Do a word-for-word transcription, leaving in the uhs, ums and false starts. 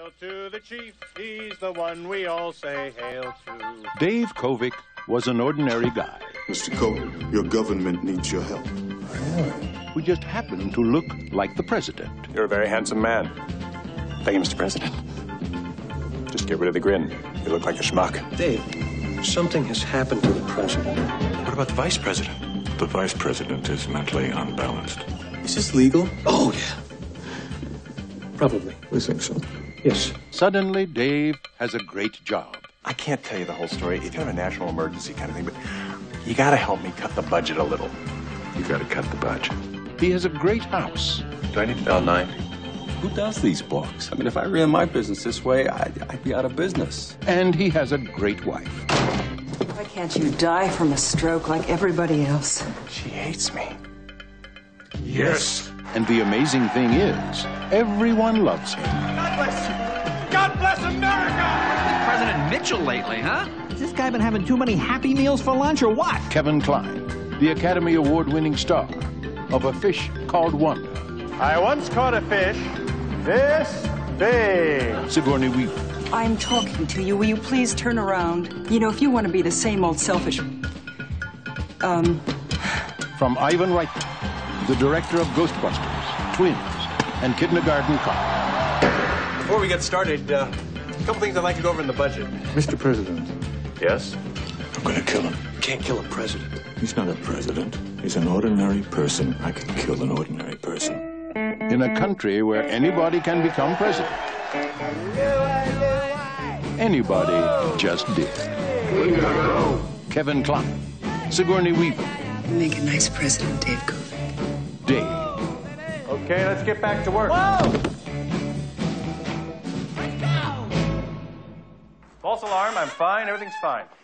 Hail to the chief, he's the one we all say hail to. Dave Kovic was an ordinary guy. Mister Kovic, your government needs your help. Who just happened to look like the president. You're a very handsome man. Thank you, Mister President. Just get rid of the grin. You look like a schmuck. Dave, something has happened to the president. What about the vice president? The vice president is mentally unbalanced. Is this legal? Oh, yeah. Probably. We think so. Yes. Suddenly, Dave has a great job. I can't tell you the whole story. It's kind of a national emergency kind of thing, but you got to help me cut the budget a little. You got to cut the budget. He has a great house. Do I need to dial nine? Who does these books? I mean, if I ran my business this way, I'd, I'd be out of business. And he has a great wife. Why can't you die from a stroke like everybody else? She hates me. Yes. And the amazing thing is, everyone loves him. God bless you. God bless America! President Mitchell lately, huh? Has this guy been having too many Happy Meals for lunch or what? Kevin Kline, the Academy Award-winning star of A Fish Called Wanda. I once caught a fish this big. Sigourney Weaver. I'm talking to you. Will you please turn around? You know, if you want to be the same old selfish... Um... From Ivan Reitman, the director of Ghostbusters, Twins, and Kindergarten Cop. Before we get started, uh, a couple things I'd like to go over in the budget. Mister President, Yes? I'm going to kill him. You can't kill a president. He's not a president. He's an ordinary person. I can kill an ordinary person. In a country where anybody can become president. Anybody just did. Kevin Kline, Sigourney Weaver. You make a nice president, Dave Kovic. Dave. Okay, let's get back to work. False alarm, I'm fine, everything's fine.